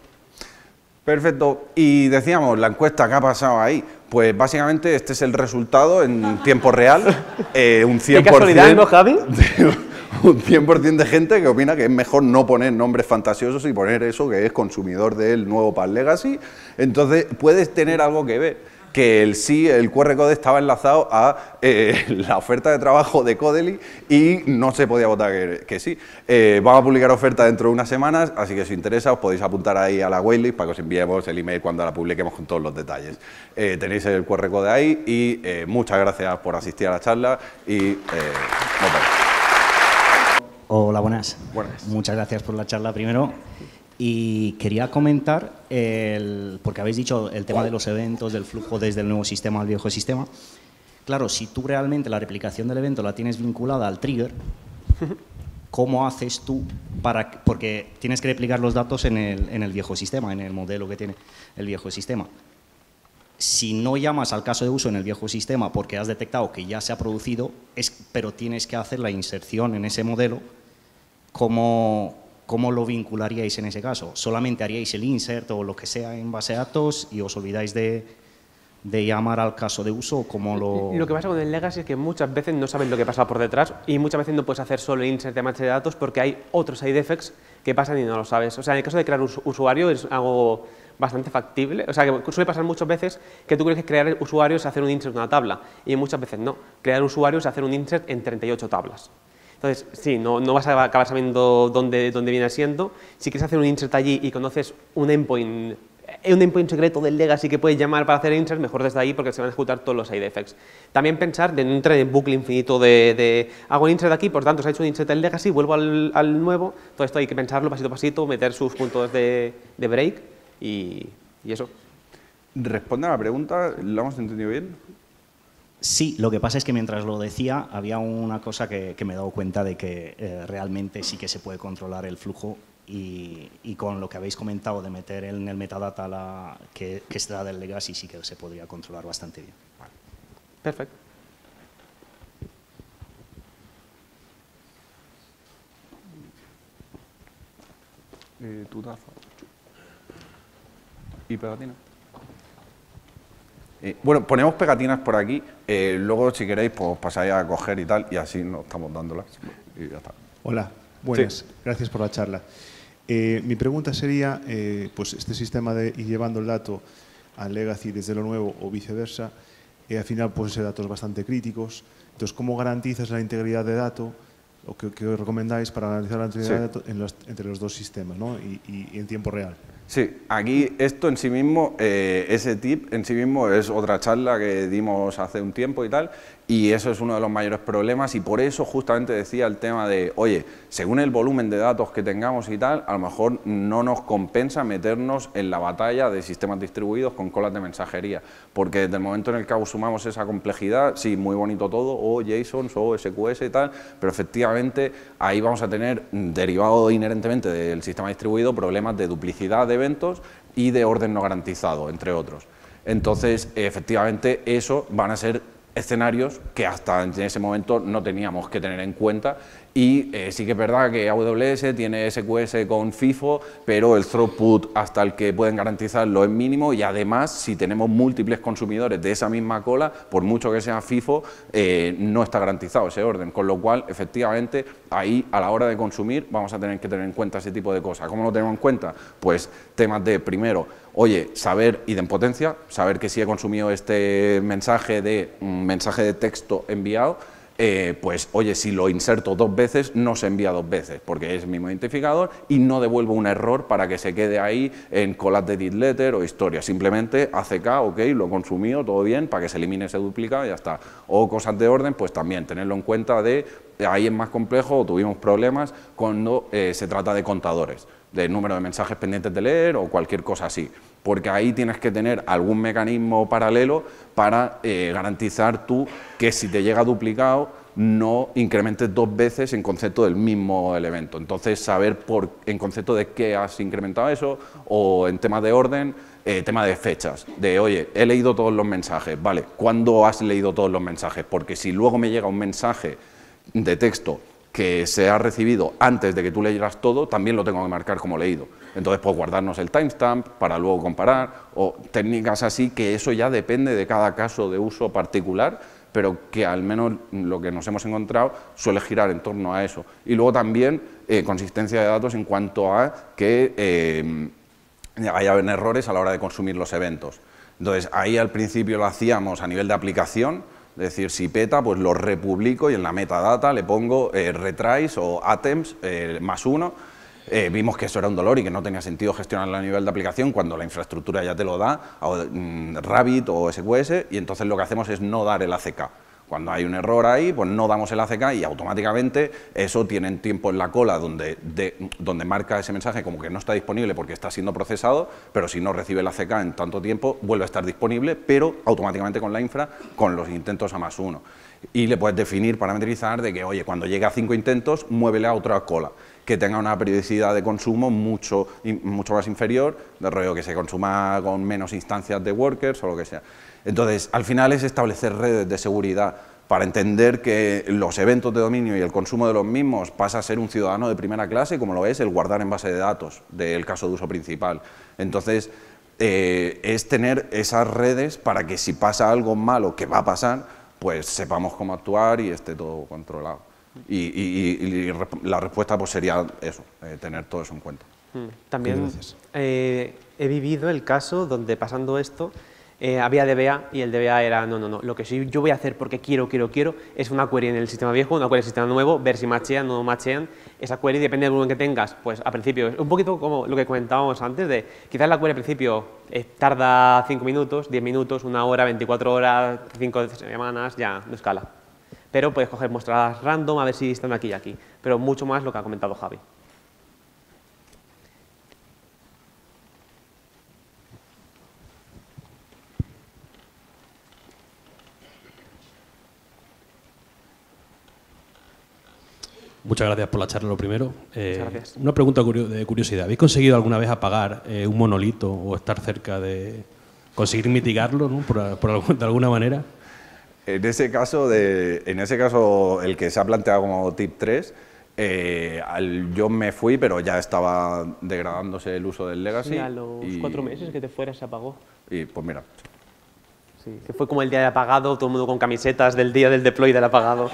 Perfecto. Y decíamos, la encuesta que ha pasado ahí, pues básicamente este es el resultado en tiempo real. Eh, un cien por ciento, ¿Qué casualidad, no, Javi? Un cien por ciento de gente que opina que es mejor no poner nombres fantasiosos y poner eso que es consumidor del nuevo P A S Legacy. Entonces, puedes tener algo que ver. Que el sí, el Q R code estaba enlazado a eh, la oferta de trabajo de Codely y no se podía votar que, que sí. Eh, vamos a publicar oferta dentro de unas semanas, así que si os interesa os podéis apuntar ahí a la waitlist para que os enviemos el email cuando la publiquemos con todos los detalles. Eh, tenéis el Q R code ahí y eh, muchas gracias por asistir a la charla y eh, nos vemos. Hola, buenas. Buenas. Muchas gracias por la charla primero. Y quería comentar, el, porque habéis dicho el tema de los eventos, del flujo desde el nuevo sistema al viejo sistema. Claro, si tú realmente la replicación del evento la tienes vinculada al trigger, ¿cómo haces tú para...? Porque tienes que replicar los datos en el, en el viejo sistema, en el modelo que tiene el viejo sistema. Si no llamas al caso de uso en el viejo sistema porque has detectado que ya se ha producido, es, pero tienes que hacer la inserción en ese modelo, ¿cómo...? ¿Cómo lo vincularíais en ese caso? ¿Solamente haríais el insert o lo que sea en base de datos y os olvidáis de, de llamar al caso de uso o cómo lo...? Lo que pasa con el legacy es que muchas veces no sabes lo que pasa por detrás y muchas veces no puedes hacer solo el insert de base de datos porque hay otros side effects que pasan y no lo sabes. O sea, en el caso de crear un usuario es algo bastante factible. O sea, que suele pasar muchas veces que tú crees que crear usuarios es hacer un insert en una tabla y muchas veces no. Crear usuarios es hacer un insert en treinta y ocho tablas. Entonces, sí, no, no vas a acabar sabiendo dónde, dónde viene siendo. Si quieres hacer un insert allí y conoces un endpoint, un endpoint secreto del legacy que puedes llamar para hacer insert, mejor desde ahí porque se van a ejecutar todos los side effects. También pensar de no entrar en bucle infinito de, de hago un insert aquí, por tanto se ha hecho un insert del legacy, vuelvo al, al nuevo. Todo esto hay que pensarlo pasito a pasito, meter sus puntos de, de break y, y eso. Responde a la pregunta, ¿lo hemos entendido bien? Sí, lo que pasa es que mientras lo decía había una cosa que, que me he dado cuenta de que eh, realmente sí que se puede controlar el flujo y, y con lo que habéis comentado de meter en el metadata la, que, que está del legacy sí que se podría controlar bastante bien. Vale. Perfecto. Eh, tu taza. ¿Y pegatina? Eh, bueno, ponemos pegatinas por aquí, eh, luego si queréis pues pasáis a coger y tal, y así nos estamos dándolas y ya está. Hola, buenas, Sí. Gracias por la charla. Eh, mi pregunta sería, eh, pues este sistema de ir llevando el dato al legacy desde lo nuevo o viceversa, eh, al final pues ese datos bastante críticos, entonces ¿cómo garantizas la integridad de dato o qué, qué recomendáis para garantizar la integridad Sí. de dato en los, entre los dos sistemas, ¿no? y, y, y en tiempo real? Sí, aquí esto en sí mismo, eh, ese tip en sí mismo es otra charla que dimos hace un tiempo y tal, y eso es uno de los mayores problemas y por eso justamente decía el tema de, oye, según el volumen de datos que tengamos y tal, a lo mejor no nos compensa meternos en la batalla de sistemas distribuidos con colas de mensajería, porque desde el momento en el que sumamos esa complejidad, sí, muy bonito todo, o JSON, o S Q S y tal, pero efectivamente ahí vamos a tener, derivado inherentemente del sistema distribuido, problemas de duplicidad de eventos y de orden no garantizado, entre otros. Entonces, efectivamente, eso van a ser escenarios que hasta en ese momento no teníamos que tener en cuenta y eh, sí que es verdad que A W S tiene S Q S con FIFO, pero el throughput hasta el que pueden garantizarlo es mínimo y además si tenemos múltiples consumidores de esa misma cola, por mucho que sea FIFO, eh, no está garantizado ese orden, con lo cual efectivamente ahí a la hora de consumir vamos a tener que tener en cuenta ese tipo de cosas. ¿Cómo lo tenemos en cuenta? Pues temas de primero, oye, saber idempotencia, saber que si he consumido este mensaje de un mensaje de texto enviado, eh, pues oye, si lo inserto dos veces, no se envía dos veces, porque es el mismo identificador y no devuelvo un error para que se quede ahí en colas de did letter o historia, simplemente A C K, ok, lo he consumido, todo bien, para que se elimine ese duplicado y ya está. O cosas de orden, pues también tenerlo en cuenta de, ahí es más complejo o tuvimos problemas cuando eh, se trata de contadores, de número de mensajes pendientes de leer o cualquier cosa así, porque ahí tienes que tener algún mecanismo paralelo para eh, garantizar tú que si te llega duplicado no incrementes dos veces en concepto del mismo elemento. Entonces, saber por, en concepto de qué has incrementado eso o en tema de orden, eh, tema de fechas, de oye, he leído todos los mensajes, vale, ¿cuándo has leído todos los mensajes? Porque si luego me llega un mensaje de texto que se ha recibido antes de que tú leyeras todo, también lo tengo que marcar como leído. Entonces, pues guardarnos el timestamp para luego comparar, o técnicas así, que eso ya depende de cada caso de uso particular, pero que al menos lo que nos hemos encontrado suele girar en torno a eso. Y luego también eh, consistencia de datos en cuanto a que eh, haya errores a la hora de consumir los eventos. Entonces, ahí al principio lo hacíamos a nivel de aplicación, es decir, si peta, pues lo republico y en la metadata le pongo eh, retries o attempts eh, más uno. Eh, vimos que eso era un dolor y que no tenía sentido gestionarlo a nivel de aplicación cuando la infraestructura ya te lo da, o, mm, Rabbit o S Q S, y entonces lo que hacemos es no dar el A C K. Cuando hay un error ahí, pues no damos el A C K y automáticamente eso tiene tiempo en la cola donde, de, donde marca ese mensaje como que no está disponible porque está siendo procesado, pero si no recibe el A C K en tanto tiempo, vuelve a estar disponible, pero automáticamente con la infra, con los intentos a más uno. Y le puedes definir, parametrizar de que, oye, cuando llegue a cinco intentos, muévele a otra cola, que tenga una periodicidad de consumo mucho, mucho más inferior, de rollo que se consuma con menos instancias de workers o lo que sea. Entonces, al final es establecer redes de seguridad para entender que los eventos de dominio y el consumo de los mismos pasa a ser un ciudadano de primera clase, como lo es el guardar en base de datos del caso de uso principal. Entonces, eh, es tener esas redes para que si pasa algo malo, que va a pasar, pues sepamos cómo actuar y esté todo controlado. Y, y, y, y la respuesta pues sería eso, eh, tener todo eso en cuenta. También eh, he vivido el caso donde pasando esto, eh, había D B A y el D B A era, no, no, no, lo que sí yo voy a hacer porque quiero, quiero, quiero, es una query en el sistema viejo, una query en el sistema nuevo, ver si machean o no machean. Esa query depende del volumen que tengas, pues al principio, es un poquito como lo que comentábamos antes, de quizás la query al principio eh, tarda cinco minutos, diez minutos, una hora, veinticuatro horas, cinco semanas, ya no escala. Pero puedes coger muestras random a ver si están aquí y aquí, pero mucho más lo que ha comentado Javi. Muchas gracias por la charla, lo primero. Eh, Muchas gracias. Una pregunta de curiosidad. ¿Habéis conseguido alguna vez apagar eh, un monolito o estar cerca de conseguir mitigarlo, ¿no? por, por, de alguna manera? En ese caso, de, en ese caso el que se ha planteado como tip tres, eh, al, yo me fui, pero ya estaba degradándose el uso del Legacy. Sí, a los y, cuatro meses que te fueras se apagó. Y pues mira. Sí, que fue como el día de apagado, todo el mundo con camisetas del día del deploy del apagado.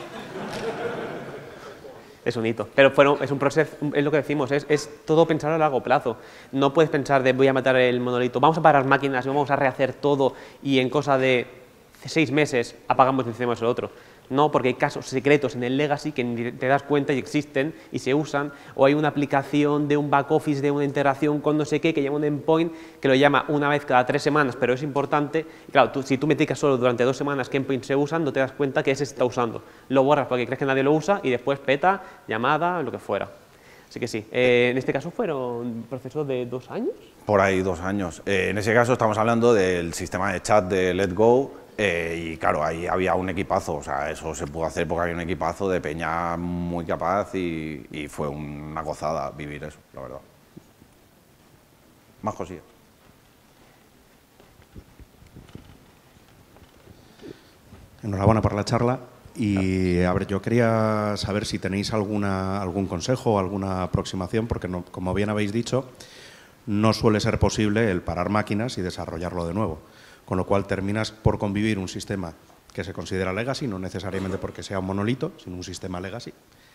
Es un hito, pero fueron, es un proceso, es lo que decimos, es, es todo pensar a largo plazo. No puedes pensar de voy a matar el monolito, vamos a parar máquinas y vamos a rehacer todo y en cosa de seis meses apagamos y encendemos el otro. No, porque hay casos secretos en el Legacy que ni te das cuenta y existen y se usan, o hay una aplicación de un back office, de una integración con no sé qué, que llama un endpoint, que lo llama una vez cada tres semanas, pero es importante. Y claro, tú, si tú meticas solo durante dos semanas qué endpoints se usan, no te das cuenta que ese se está usando. Lo borras porque crees que nadie lo usa y después peta, llamada, lo que fuera. Así que sí, eh, en este caso fueron un proceso de dos años. Por ahí dos años. Eh, en ese caso estamos hablando del sistema de chat de Let's Go. Eh, y claro, ahí había un equipazo, o sea, eso se pudo hacer porque había un equipazo de peña muy capaz y, y fue una gozada vivir eso, la verdad. Más cosillas. Enhorabuena por la charla y a ver, yo quería saber si tenéis alguna, algún consejo o alguna aproximación, porque no, como bien habéis dicho, no suele ser posible el parar máquinas y desarrollarlo de nuevo. Con lo cual terminas por convivir un sistema que se considera legacy, no necesariamente porque sea un monolito, sino un sistema legacy,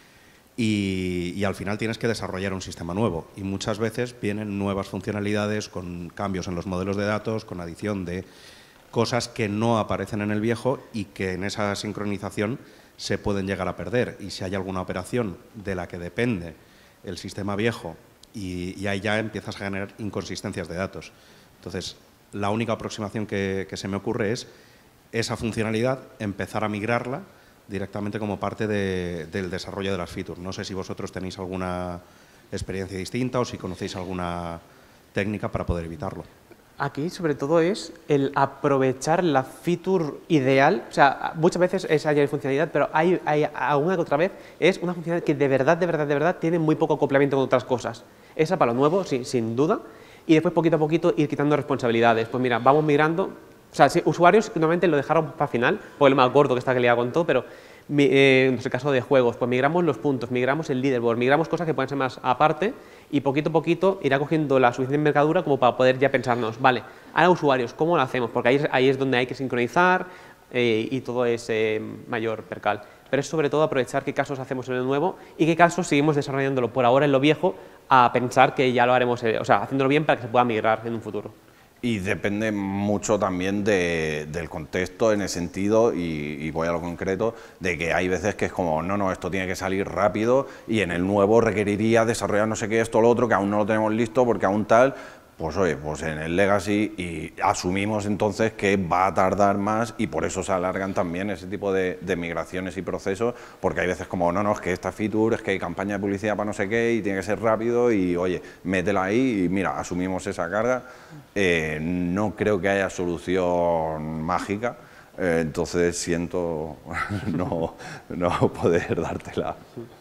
y, y al final tienes que desarrollar un sistema nuevo. Y muchas veces vienen nuevas funcionalidades con cambios en los modelos de datos, con adición de cosas que no aparecen en el viejo y que en esa sincronización se pueden llegar a perder. Y si hay alguna operación de la que depende el sistema viejo, y, y ahí ya empiezas a generar inconsistencias de datos. Entonces, la única aproximación que, que se me ocurre es esa funcionalidad, empezar a migrarla directamente como parte de, del desarrollo de las features. No sé si vosotros tenéis alguna experiencia distinta o si conocéis alguna técnica para poder evitarlo. Aquí, sobre todo, es el aprovechar la feature ideal. O sea, muchas veces es añadir funcionalidad, pero hay, hay alguna que otra vez es una funcionalidad que de verdad, de verdad, de verdad tiene muy poco acoplamiento con otras cosas. Esa para lo nuevo, sin, sin duda. Y después, poquito a poquito, ir quitando responsabilidades. Pues mira, vamos migrando. O sea, si, usuarios normalmente lo dejaron para final, por el más gordo que está que liado con todo, pero eh, en el caso de juegos, pues migramos los puntos, migramos el leaderboard, migramos cosas que pueden ser más aparte y poquito a poquito irá cogiendo la suficiente envergadura como para poder ya pensarnos, vale, ahora usuarios, ¿cómo lo hacemos? Porque ahí, ahí es donde hay que sincronizar eh, y todo ese mayor percal. Pero es sobre todo aprovechar qué casos hacemos en lo nuevo y qué casos seguimos desarrollándolo por ahora en lo viejo, a pensar que ya lo haremos, o sea, haciéndolo bien para que se pueda migrar en un futuro. Y depende mucho también de, del contexto en el sentido, y, y voy a lo concreto, de que hay veces que es como, no, no, esto tiene que salir rápido y en el nuevo requeriría desarrollar no sé qué, esto o lo otro, que aún no lo tenemos listo porque aún tal, pues oye, pues en el Legacy y asumimos entonces que va a tardar más y por eso se alargan también ese tipo de, de migraciones y procesos, porque hay veces como, no, no, es que esta feature, es que hay campaña de publicidad para no sé qué y tiene que ser rápido y oye, métela ahí y mira, asumimos esa carga. Eh, no creo que haya solución mágica, eh, entonces siento no, no poder dártela.